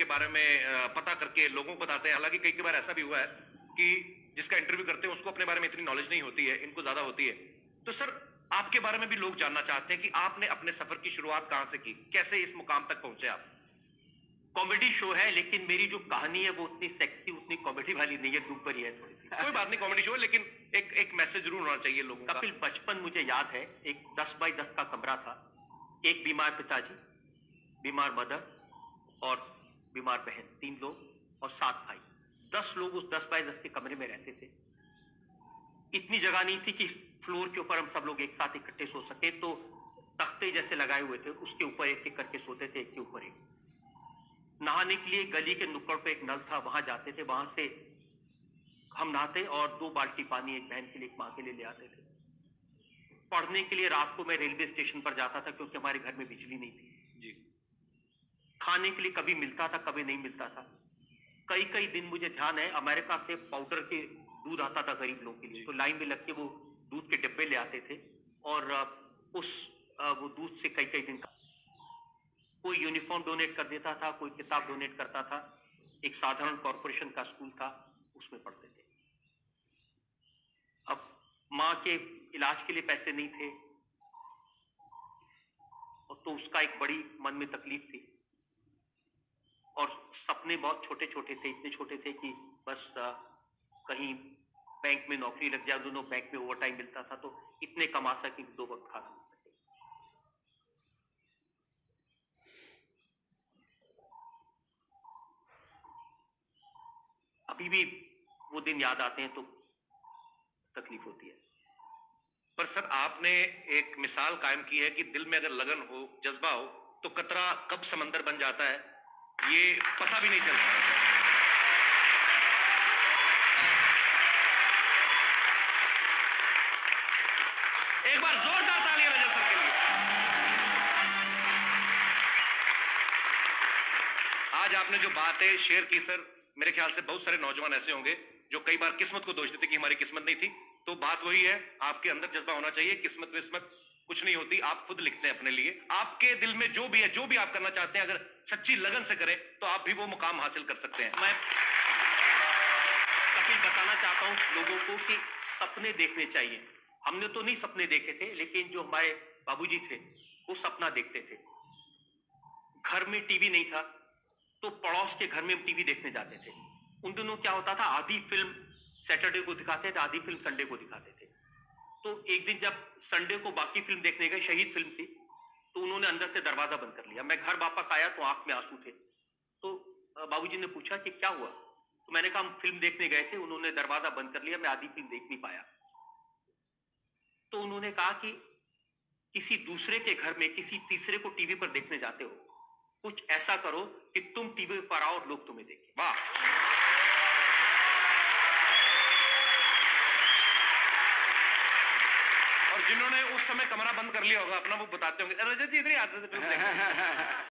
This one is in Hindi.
के बारे में पता करके लोगों को बताते हैं। हालांकि कई बार ऐसा भी हुआ है कि जिसका इंटरव्यू करते हैं उसको अपने बारे में इतनी नॉलेज नहीं होती है, इनको ज्यादा होती है। तो सर, आपके बारे में भी लोग जानना चाहते हैं कि आपने अपने सफर की शुरुआत कहां से की, कैसे इस मुकाम तक पहुंचे आप? कॉमेडी शो है, लेकिन मेरी जो कहानी है वो उतनी सेक्सी, उतनी कॉमेडी वाली नहीं है, ऊपर ही है थोड़ी सी। कोई बात नहीं, कॉमेडी शो है, लेकिन एक मैसेज जरूर होना चाहिए लोगों का। कपिल, बचपन मुझे याद है, एक 10 बाई 10 का कमरा था, एक बीमार पिताजी, बीमार मदर और बीमार बहन, 3 लोग और 7 भाई। 10 लोग उस 10 बाई 10 के कमरे में रहते थे। इतनी जगह नहीं थी कि फ्लोर के ऊपर हम सब लोग एक साथ इकट्ठे सो सके, तो तख्ते जैसे लगाए हुए थे, उसके ऊपर एक एक करके सोते थे, एक के ऊपर एक। नहाने के लिए गली के नुक्कड़ पे एक नल था, वहां जाते थे, वहां से हम नहाते और 2 बाल्टी पानी एक बहन के लिए, एक माँ के लिए ले आते थे। पढ़ने के लिए रात को मैं रेलवे स्टेशन पर जाता था, क्योंकि हमारे घर में बिजली नहीं थी जी। खाने के लिए कभी मिलता था, कभी नहीं मिलता था। कई कई दिन मुझे ध्यान है, अमेरिका से पाउडर के दूध आता था गरीब लोगों के लिए, तो लाइन में लग के वो दूध के डिब्बे ले आते थे और वो दूध से कई कई दिन कोई यूनिफॉर्म डोनेट कर देता था, कोई किताब डोनेट करता था। एक साधारण कॉर्पोरेशन का स्कूल था, उसमें पढ़ते थे। अब माँ के इलाज के लिए पैसे नहीं थे, और तो उसका एक बड़ी मन में तकलीफ थी, और सपने बहुत छोटे छोटे थे, इतने छोटे थे कि बस कहीं बैंक में नौकरी लग जाए, दोनों बैंक में ओवर टाइम मिलता था, तो इतने कमा सके कि 2 वक्त खाना मिल सके। अभी भी वो दिन याद आते हैं तो तकलीफ होती है। पर सर, आपने एक मिसाल कायम की है कि दिल में अगर लगन हो, जज्बा हो, तो कतरा कब समंदर बन जाता है ये पता भी नहीं चलता। एक बार जोरदार तालियां रजत सर के लिए। आज आपने जो बातें शेयर की सर, मेरे ख्याल से बहुत सारे नौजवान ऐसे होंगे जो कई बार किस्मत को दोष देते कि हमारी किस्मत नहीं थी। तो बात वही है, आपके अंदर जज्बा होना चाहिए। किस्मत विस्मत कुछ नहीं होती, आप खुद लिखते हैं अपने लिए। आपके दिल में जो भी है, जो भी आप करना चाहते हैं, अगर सच्ची लगन से करें तो आप भी वो मुकाम हासिल कर सकते हैं। मैं कपिल बताना चाहता हूं लोगों को कि सपने देखने चाहिए। हमने तो नहीं सपने देखे थे, लेकिन जो हमारे बाबूजी थे वो सपना देखते थे। घर में टीवी नहीं था, तो पड़ोस के घर में हम टीवी देखने जाते थे। उन दिनों क्या होता था, आधी फिल्म सैटरडे को दिखाते थे, आधी फिल्म संडे को दिखाते थे। तो एक दिन जब संडे को बाकी फिल्म देखने गए, शहीद फिल्म थी, तो उन्होंने अंदर से दरवाजा बंद कर लिया। मैं घर वापस आया तो आंख में आंसू थे। तो बाबूजी ने पूछा कि क्या हुआ, तो मैंने कहा हम फिल्म देखने गए थे, उन्होंने दरवाजा बंद कर लिया, मैं आधी फिल्म देख नहीं पाया। तो उन्होंने कहा कि किसी दूसरे के घर में किसी तीसरे को टीवी पर देखने जाते हो, कुछ ऐसा करो कि तुम टीवी पर आओ और लोग तुम्हें देखें। वाह। और जिन्होंने उस समय कमरा बंद कर लिया होगा अपना, वो बताते होंगे, रजत जी इधर ही आते थे फिल्म देखने।